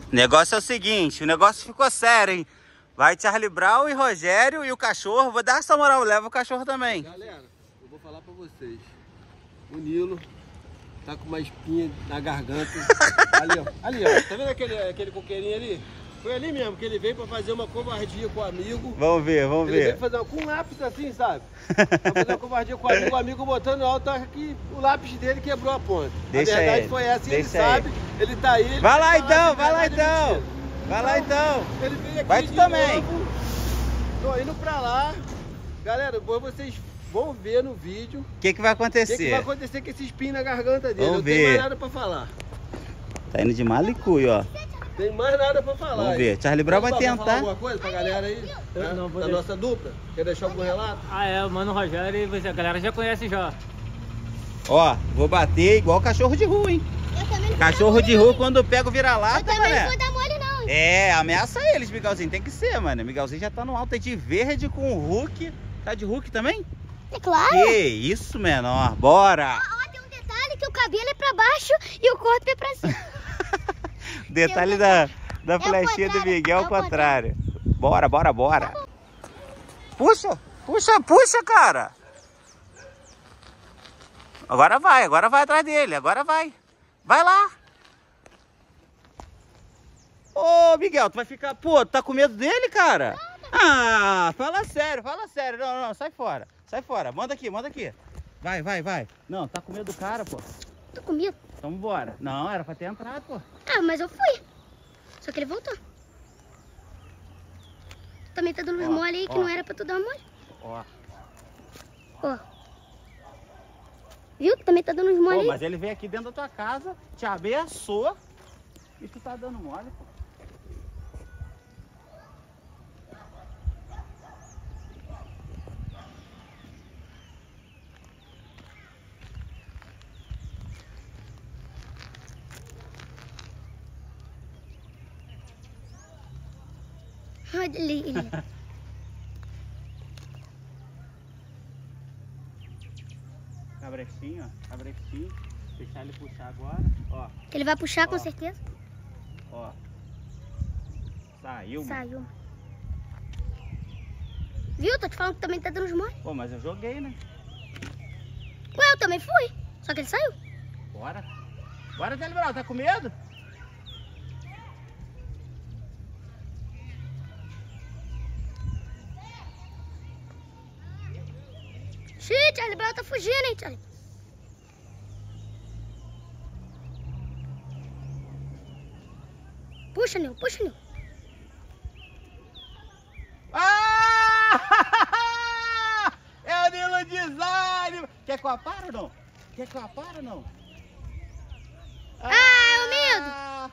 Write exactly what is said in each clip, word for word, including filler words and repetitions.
O negócio é o seguinte, o negócio ficou sério, hein? Vai Charlie Brown e Rogério e o cachorro. Vou dar essa moral, leva o cachorro também. Galera, eu vou falar pra vocês. O Nilo tá com uma espinha na garganta. Ali, ó. Ali, ó. Tá vendo aquele, aquele coqueirinho ali? Foi ali mesmo que ele veio pra fazer uma covardia com o amigo. Vamos ver, vamos ele ver. Veio fazer uma, com um lápis assim, sabe? Pra fazer uma covardia com o amigo. O amigo botando alto, tá aqui, o lápis dele quebrou a ponta. Deixa a verdade ele, foi essa, e ele deixa sabe. ele. Ele tá aí. Ele Vai lá tá então, lá, vai lá verdade, então. mentira. Vai lá então. Ele veio aqui Vai tu de também. novo. Tô indo pra lá. Galera, depois vocês vão ver no vídeo. O que que vai O que, acontecer? que vai acontecer com esse espinho na garganta dele. Vamos Não ver. tem mais nada pra falar. Tá indo de malicuio, ó. Tem mais nada pra falar. Vamos ver. Charlie Brown vai Quer falar tentar. alguma coisa pra galera aí? Eu Né? não vou Da deixar. nossa dupla? Quer deixar algum relato? Ah, é, o Mano Rogério e você, a galera já conhece já. Ó, vou bater igual cachorro de rua, hein? Eu também não Cachorro vou de dar rua, mole, quando pega o não. Eu vira-lata, também não mané. vou dar mole, não. hein? É, ameaça eles, Miguelzinho. Tem que ser, mano. Miguelzinho já tá no alto aí de verde com o Hulk. Tá de Hulk também? É claro. Que isso, menor. Bora. Ó, tem um detalhe que o cabelo é pra baixo e o corpo é pra cima. Detalhe um da, da É o flechinha do contrário, Miguel é ao o contrário. Bora, bora, bora. Puxa, puxa, puxa, cara. Agora vai, agora vai atrás dele. Agora vai. Vai lá. Ô, Miguel, tu vai ficar... Pô, tu tá com medo dele, cara? Ah, fala sério, fala sério. Não, não, sai fora. Sai fora. Manda aqui, manda aqui. Vai, vai, vai. Não, tá com medo do cara, pô. Tô com medo. Então bora. Não, era pra ter entrado, pô. Ah, mas eu fui. Só que ele voltou. Também tá dando uns Ó, mole aí que ó. não era pra tu dar mole. Ó. Ó. Viu? Também tá dando uns mole Pô, aí. mas ele veio aqui dentro da tua casa, te ameaçou e tu tá dando mole, pô. Olha ali, ele. Cabrechinho, ó. Cabrechinho. Deixar ele puxar agora. Ó, Ele vai puxar com Ó. certeza. ó. Saiu, mano. Saiu. Viu? Tô te falando que também tá dando uns mole. Pô, mas eu joguei, né? Ué, eu também fui. Só que ele saiu. Bora. Bora, Charlie Brown. Tá com medo? Xiii, Charlie Brown tá fugindo, hein, Charlie? Puxa, Nil, puxa, Nil. Ah! É o Nilo Design! Quer que eu apare ou não? Quer que eu apare ou não? Ah, é o medo!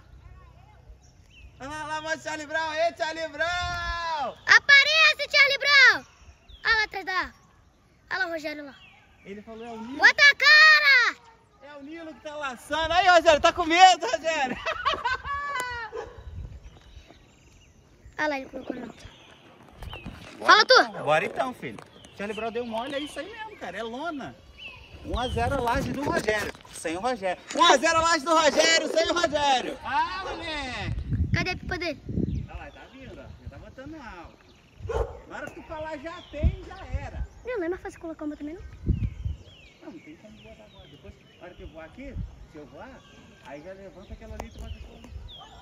Olha lá, lá, vai Charlie Brown! Ei, Charlie Brown! Aparece, Charlie Brown! Olha lá atrás da árvore. Olha lá o Rogério lá. Ele falou, é o Nilo. Bota a cara! É o Nilo que tá laçando. Aí, Rogério, tá com medo, Rogério? Olha lá, ele colocou na outra. Fala tu! Então, bora então, filho. Charlie Brown deu mole, é isso aí mesmo, cara. É lona. um a zero a laje do Rogério. Sem o Rogério. um a zero a laje do Rogério, sem o Rogério. Ah, moleque. Cadê a pipa dele? Olha lá, tá vindo, ó. Já tá botando alto. Na hora que tu falar já tem, já era. Não, não é mais fácil colocar uma também, não? Não, não tem como botar agora. Depois, na hora que eu voar aqui, se eu voar, aí já levanta aquela ali e tu bota aquela ali.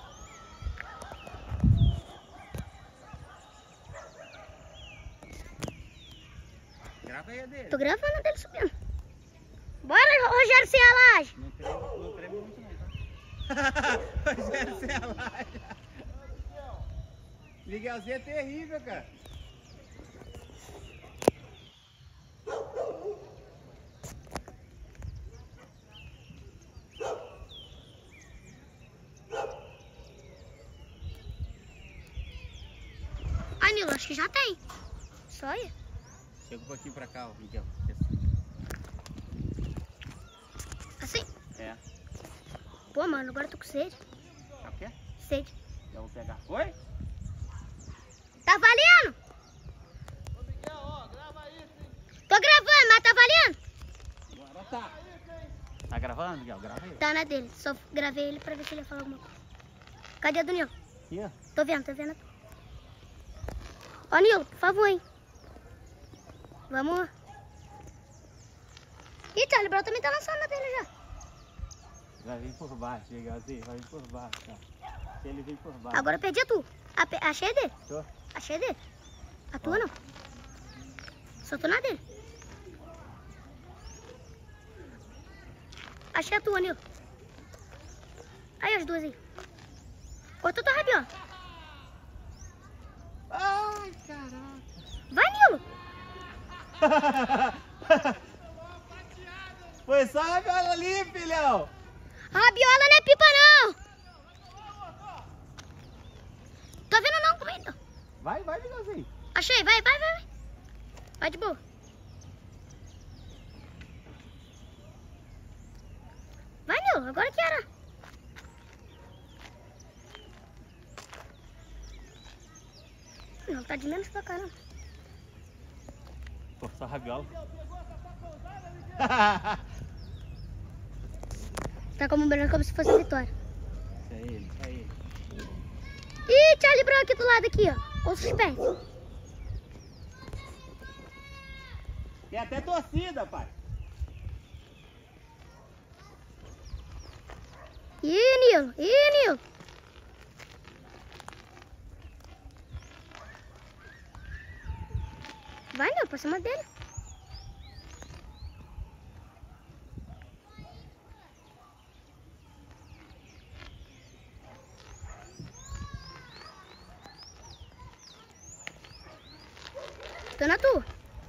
Grava aí a dele. Tô gravando a dele subindo. Bora, Rogério, sem a laje. Não treme, não treme muito não, tá? Rogério sem a laje. Miguelzinho é terrível, cara. Ah, Nilo, acho que já tem. Só aí. Chega um pouquinho pra cá, ó, Miguel. Assim? É. Pô, mano, agora eu tô com sede. Sabe o que é? Sede. Eu vou pegar. Oi? Tá valendo? Ô, Miguel, ó, grava aí, sim. Tô gravando, mas tá valendo? Agora tá. Tá gravando, Miguel? Grava aí. Tá na dele. Só gravei ele pra ver se ele ia falar alguma coisa. Cadê a do Nilo? Aqui, ó. Tô vendo, tô vendo. Ó, Nilo, por favor, hein? Vamos. Ih, Charlie Brown também tá lançando na dele já. Vai vir por baixo, Miguelzinho. Vai vir por baixo, ó. Ele vem por baixo. Agora eu perdi a tu. A, pe- achei a dele. Tô. Achei a dele. A tua não. Só tô na dele. Achei a tua, Nilo. Aí as duas aí. Cortou tua rabiola. Ai, caraca. Vai, Nilo. Foi só a rabiola ali, filhão. A rabiola não é pipa, não. Tô vendo não, como é então? Vai, vai, Miguelzinho. Achei, vai, vai, vai. Vai, vai de boa. Vai, Nilo, agora que era. Não, tá de menos pra caramba. Pô, só a rabiola. Tá como melhor como se fosse a vitória. Isso aí, isso aí. Ih, Charlie Brown aqui do lado aqui, ó. Com suspense. Tem até torcida, pai. Ih, Nilo. Ih, Nilo. Vai, Nilo, pra cima dele. Tô na tua.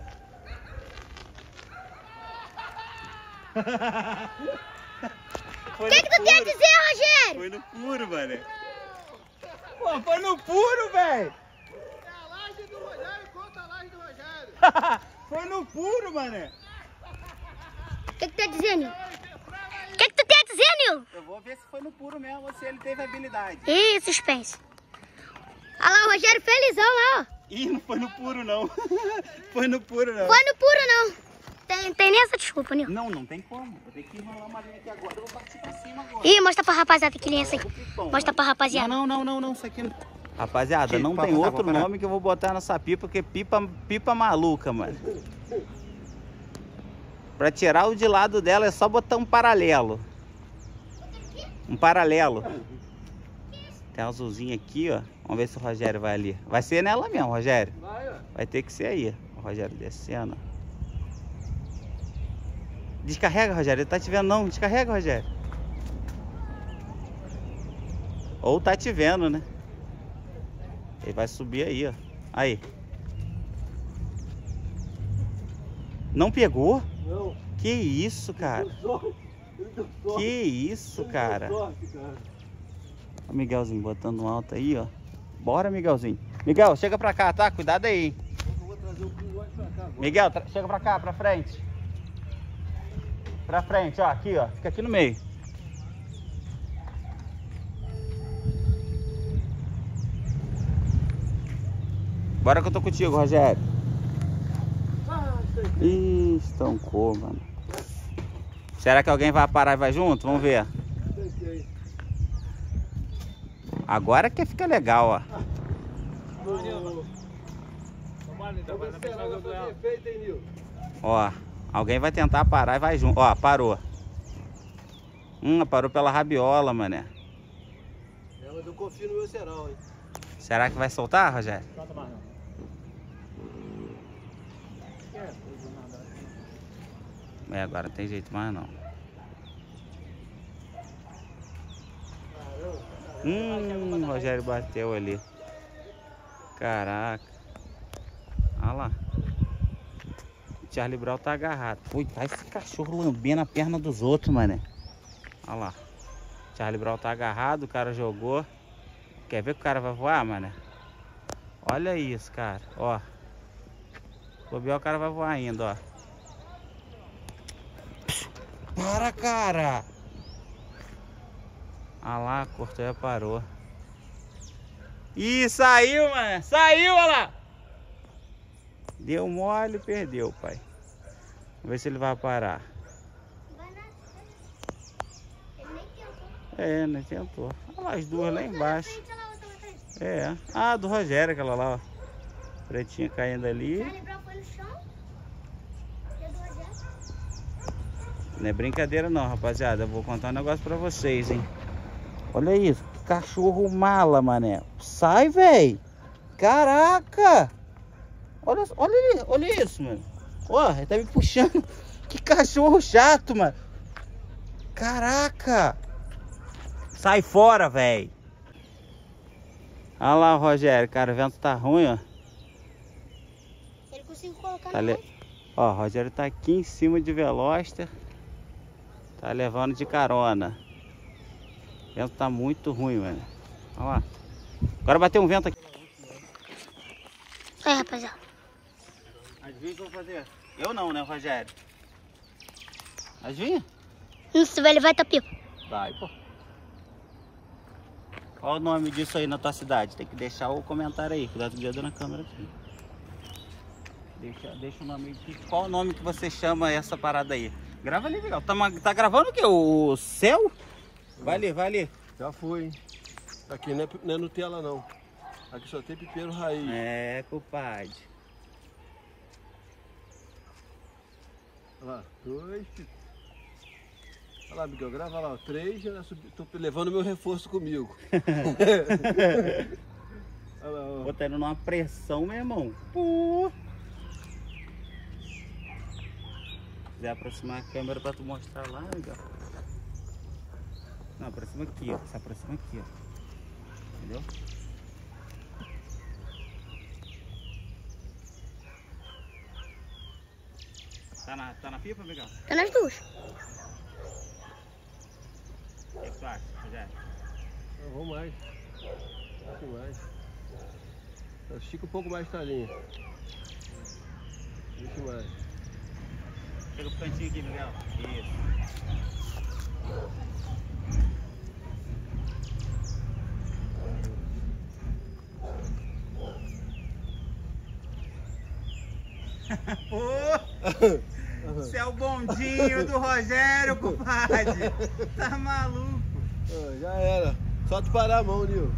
O que, que tu tem a dizer, Rogério? Foi no puro, mano. Pô, foi no puro, velho. É a laje do Rogério contra a laje do Rogério. Foi no puro, mané. O que, que tu tem a dizer, Nilo? O que, que tu tem a dizer, Nilo? Eu vou ver se foi no puro mesmo ou se ele teve habilidade. Ih, suspense. Olha lá o Rogério felizão lá, ó. Ih, não foi no puro, não. Foi no puro, não. Foi no puro, não. Tem, tem nem essa desculpa, Nilo. Não, não tem como. Eu tenho que enrolar uma linha aqui agora. Eu vou partir pra cima agora. Ih, mostra pra rapaziada que linha é essa aqui. Mostra pra rapaziada. Não, não, não, não, isso aqui não. Rapaziada, Aqui, não pode tem passar, outro vou parar. nome que eu vou botar nessa pipa, que é pipa, pipa maluca, mano. Pra tirar o de lado dela é só botar um paralelo. Um paralelo. Tem um azulzinho aqui, ó. Vamos ver se o Rogério vai ali. Vai ser nela mesmo, Rogério. Vai, ó. Vai ter que ser aí. O Rogério descendo. Descarrega, Rogério. Ele tá te vendo, não. Descarrega, Rogério. Ou tá te vendo, né? Ele vai subir aí, ó. Aí. Não pegou? Não. Que isso, cara? Deu sorte. Ele deu sorte. Que isso, Ele cara? deu sorte, cara. O Miguelzinho botando um alto aí, ó. Bora, Miguelzinho. Miguel, chega pra cá, tá? Cuidado aí, hein? Eu vou trazer o pingote pra cá agora. Miguel, tra- chega pra cá, pra frente. Pra frente, ó. Aqui, ó. Fica aqui no meio. Bora que eu tô contigo, Rogério. Ah, sei. Ih, estancou, mano. Será que alguém vai parar e vai junto? Vamos ver. Sei, sei. Agora que fica legal, ó. Vamos esperar ela fazer efeito, hein, Nil? Ó, alguém vai tentar parar e vai junto. Ó, parou. Hum, parou pela rabiola, mané. É, mas eu confio no meu serão, hein? Será que vai soltar, Rogério? Solta mais não. É, agora não tem jeito mais não. Hum, o Rogério bateu ali. Caraca. Olha lá. O Charlie Brown tá agarrado. Ui, tá esse cachorro lambendo a perna dos outros, mané. Olha lá. O Charlie Brown tá agarrado, o cara jogou. Quer ver que o cara vai voar, mané? Olha isso, cara. Ó. O bobear, o cara vai voar ainda, ó. Para, cara! Ah lá, cortou e parou. Ih, saiu, mano! Saiu, olha lá! Deu mole e perdeu, pai. Vamos ver se ele vai parar. Vai nada. Ele nem tentou. É, né? Tentou. Olha lá as duas lá embaixo. É. Ah, do Rogério, aquela lá, ó. Pretinha caindo ali. Não é brincadeira não, rapaziada. Eu vou contar um negócio pra vocês, hein. Olha isso. Que cachorro mala, mané. Sai, velho. Caraca. Olha, olha, olha isso, mano. Ó, ele tá me puxando. Que cachorro chato, mano. Caraca. Sai fora, velho. Olha lá, Rogério. Cara, o vento tá ruim, ó. Ele conseguiu colocar Tá na le... Ó, o Rogério tá aqui em cima de Veloster. Tá levando de carona. O vento tá muito ruim, mano. Olha lá. Agora bateu um vento aqui. É, rapaziada. Adivinha o que eu vou fazer? Eu não, né, Rogério? Adivinha? Não, se vai levar tapico. Vai, pô. Qual o nome disso aí na tua cidade? Tem que deixar o comentário aí. Cuidado com o dedo na câmera aqui. Deixa, deixa o nome aqui. Qual o nome que você chama essa parada aí? Grava ali, legal. Tá, tá gravando o quê? O céu? Vai ali, vai ali. Já foi, hein? Aqui não é, não é Nutella, não. Aqui só tem pipeiro raiz. É, compadre. Olha lá, dois. Olha lá, Miguel, grava lá, ó, três. Já subi, tô levando meu reforço comigo. Olha lá, ó. Botando numa pressão, meu irmão. Pô. Se quiser aproximar a câmera pra tu mostrar lá, legal. Não, aproxima aqui, ó. Se aproxima aqui, ó. Entendeu? Tá na, tá na pipa, Miguel? Tá nas duas. O que tu acha, Rogério? Não, vou mais. Um pouco mais. Estica um pouco mais a linha. Deixa mais. Chega pro cantinho aqui, Miguel. Isso. Pô! Você é o bondinho do Rogério, compadre. Tá maluco? Ah, já era. Só tu parar a mão, Nil.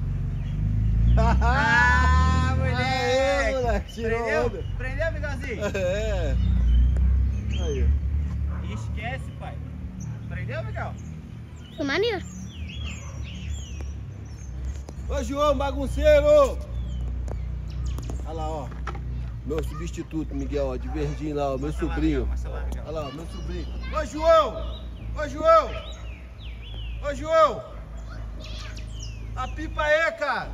Ah, moleque! Aê, moleque, tirou Prendeu? onda. Prendeu, Miguelzinho? É. Aí. Esquece, pai. Prendeu, Miguel? Foi maneiro. Ô, João, bagunceiro! Olha lá, ó. Meu substituto, Miguel, ó, de verdinho lá, ó, meu Mostra lá, sobrinho. Miguel, mostra lá, Miguel. Olha lá, ó, meu sobrinho. Ô, João! Ô, João! Ô, João! A pipa aí, cara!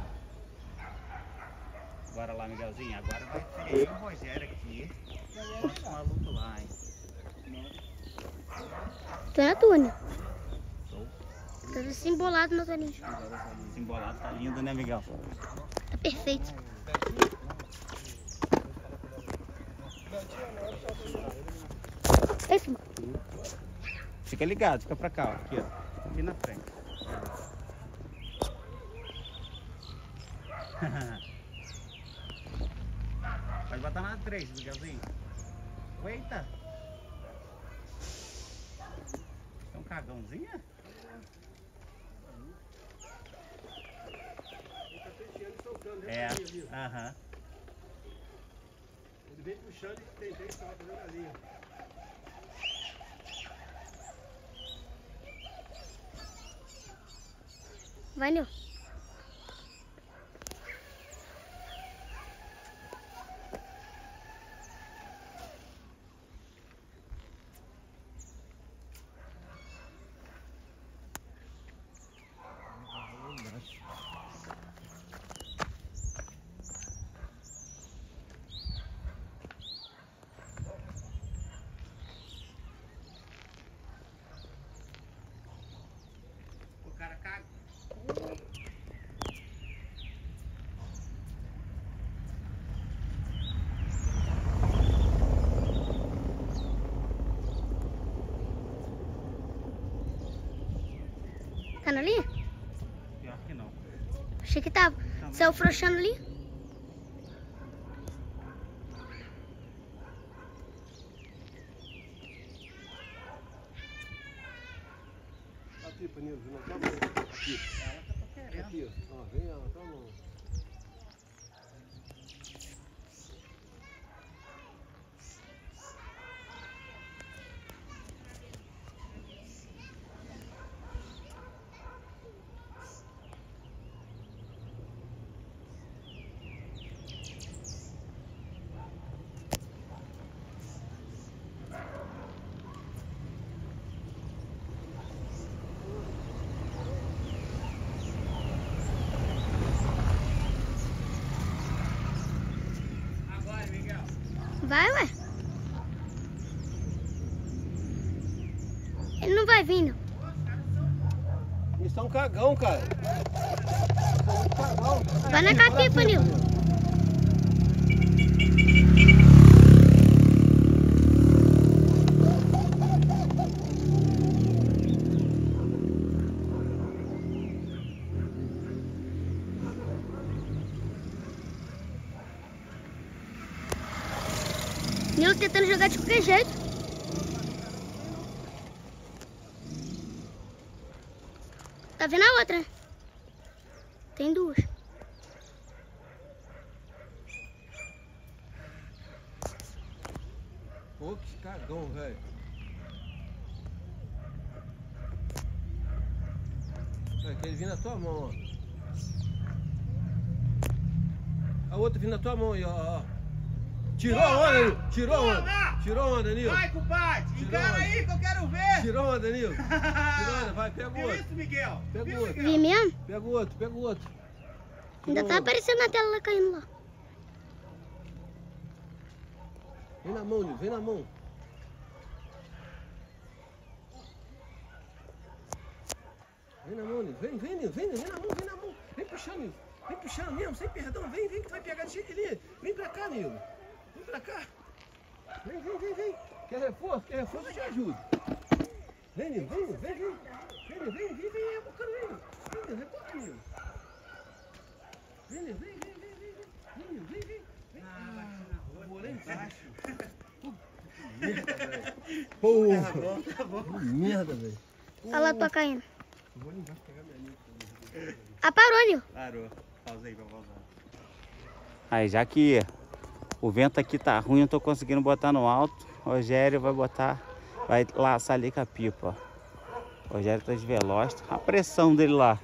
Bora lá, Miguelzinho. Agora vai ser eu e o Rogério aqui. Os malucos lá, hein? Tô na tua, né? Tá assim embolado na tua linha. Esse embolado tá lindo, né, Miguel? Tá perfeito. É isso, mano. Fica ligado, fica pra cá, ó. Aqui, ó. Aqui na frente. Pode botar na três, Miguelzinho. Eita! Tem um cagãozinho? É, aham. Ele vem puxando e tem gente que tava fazendo a linha. Vai, Nil. O cara caga. Tá na linha? Pior que não. Achei que tava. Saiu frouxando ali. A pipa, Nil, não tá bom. Aqui. Ó, vem, ó, tua mão. Vai, ué. Ele não vai vindo. Eles são cagão, cara. Eles são muito cagão. Vai na capipa, Nil. Nil tentando jogar de qualquer jeito. Tá vendo a outra? Tem duas. Pô, que cagão, velho. Olha, aquele vindo na tua mão, ó. A outra vindo na tua mão aí, ó, ó. Tirou a onda, Nil. Tirou a onda. Tirou a onda, Nil. Vai, compadre. Tirou Encara onda. aí que eu quero ver. Tirou a onda, Nil. Tirou a onda, vai, pega o Viu outro. isso, Miguel? Pega Viu, o outro. Vi mesmo? Pega o outro, pega o outro. Ainda Tirou tá a onda. aparecendo na tela lá caindo lá. Vem na mão, Nil, vem na mão. Vem na mão, Nil. Vem, vem, Nil. Vem, vem na mão, vem na mão. Vem puxando, Nil. Vem puxando mesmo, sem perdão. Vem, vem que tu vai pegar de jeito ali. Vem pra cá, Nil. Vem pra cá. Vem, vem, vem, vem. Quer reforço? Quer reforço? Eu te ajudo. Vem, Nil. Vem, Nil. Vem, vem. Vem, Nil. Vem, vem, vem. Rebocando, vem, Nil. Vem, Nil. Reboca, Nil. Vem, Nil. Vem, vem, vem, vem. Vem, Nil. Vem, vem. Vem. Ah, vou lá embaixo. Merda, velho. Porra. Tá bom, tá bom. Que merda, velho. Olha lá, tô caindo. Eu vou lá embaixo pegar minha amiga. Ah, parou, Nil. Parou. Pausa aí pra pausar. Aí, já que o vento aqui tá ruim, eu tô conseguindo botar no alto. O Rogério vai botar, vai laçar ali com a pipa, ó. O Rogério tá de Veloster. A pressão dele lá.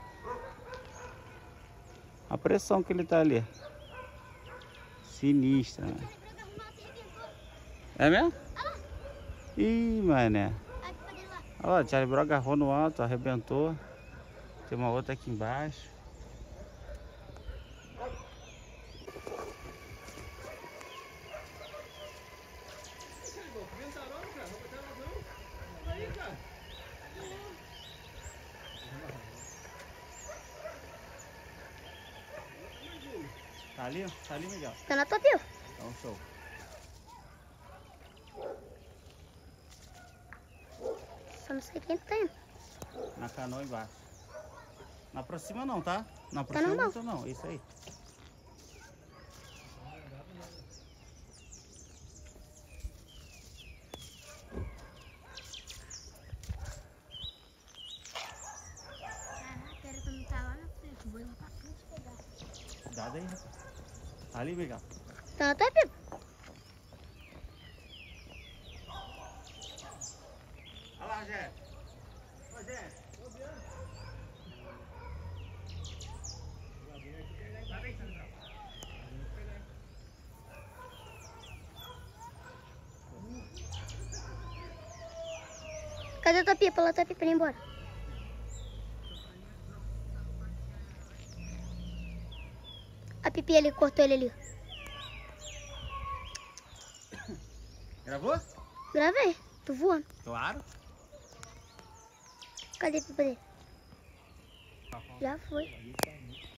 A pressão que ele tá ali. Sinistra, né? É mesmo? Ih, mané. Olha lá, o Charlie Brown agarrou no alto, arrebentou. Tem uma outra aqui embaixo. Tá ali? Tá ali, Miguel? Tá na tua pipa. Então, show. Só não sei quem tá indo. Na canoa embaixo. Na próxima não, tá? Na Tá próxima normal. não, não. Isso aí. Caraca, era pra não estar lá na frente. Vou ir lá pra frente pegar. Cuidado aí, rapaz. Tá ali, Miguel. Tá na tua pipa. Olha lá, Rogério. Rogério. Tá bem, Sandrão. Cadê a tua pipa? Lá tua pipa, indo embora. A pipi ali, cortou ele ali. Gravou? Gravei. Tô voando. Claro. Cadê a pipa dele? Já foi.